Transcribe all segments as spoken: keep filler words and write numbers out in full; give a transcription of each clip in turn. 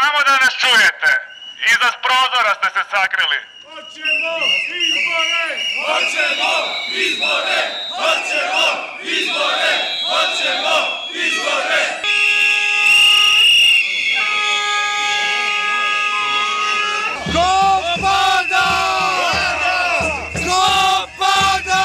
Samo da nas čujete. Iza prozora ste se sakrili. Hoćemo izbore! Hoćemo izbore! Hoćemo izbore! Hoćemo izbore! Ko pada? Ko pada?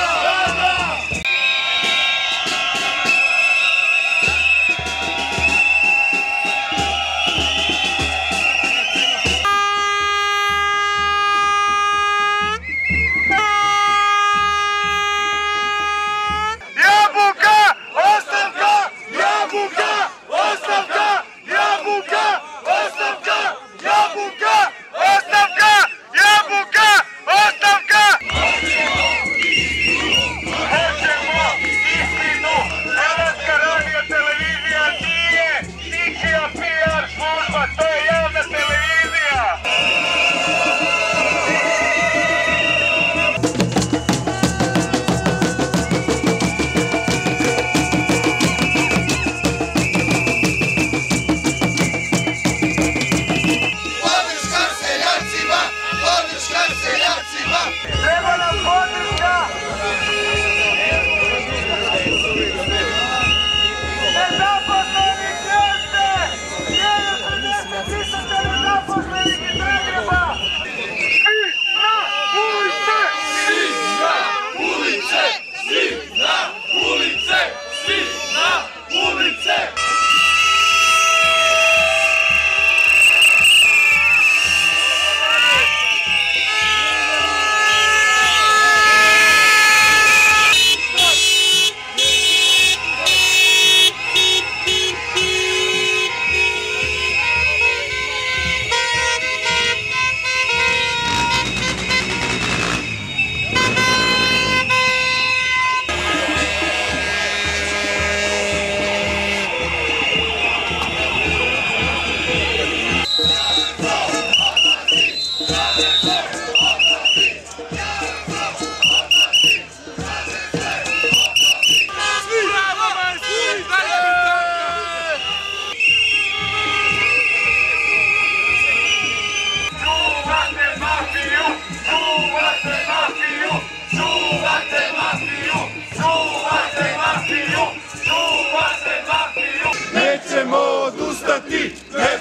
Treba nam podrška! Nezaposlenih jeste! Jedan pedeset tisuća nezaposlenih iz Zagreba! Svi na ulice! Svi na ulice! Svi na ulice! Svi na ulice! Nećemo odustati!